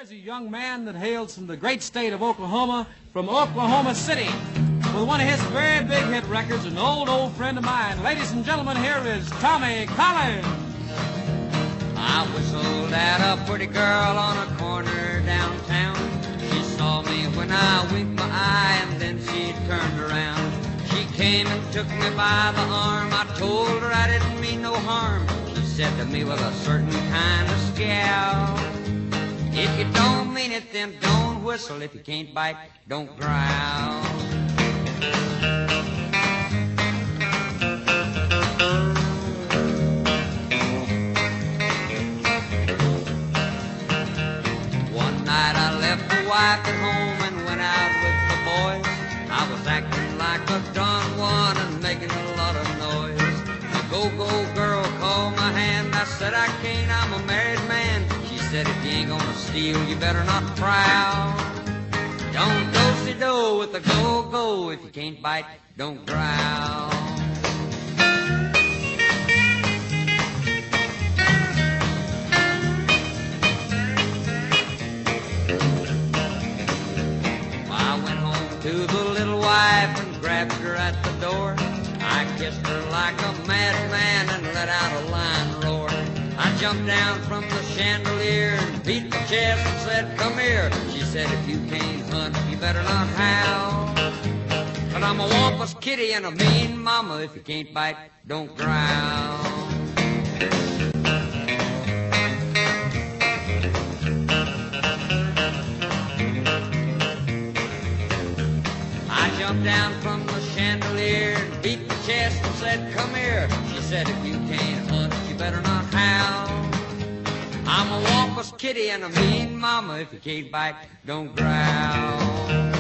There's a young man that hails from the great state of Oklahoma, from Oklahoma City, with one of his very big hit records, an old friend of mine. Ladies and gentlemen, here is Tommy Collins. I whistled at a pretty girl on a corner downtown. She saw me when I winked my eye, and then she turned around. She came and took me by the arm. I told her I didn't mean no harm. She said to me with a certain kind of scowl, if you don't mean it, then don't whistle. If you can't bite, don't growl. One night I left the wife at home and went out with the boys. I was acting like a Don Juan and making a lot of noise. The go-go girl called my hand. I said, I can't, I'm a married man. She said, if you ain't gonna steal, you better not prowl. Don't do-si-do with the go-go. If you can't bite, don't growl. I went home to the little wife and grabbed her at the door. I kissed her like a madman and let out a lion roar. I jumped down from the chandelier and beat the chest and said, come here. She said, if you can't hunt, you better not howl. But I'm a wampus kitty and a mean mama. If you can't bite, don't growl. I jumped down from the chandelier and beat the chest and said, come here. She said, if you can't hunt, you better not howl. I'm a wampus kitty and a mean mama. If you can't bite, don't growl.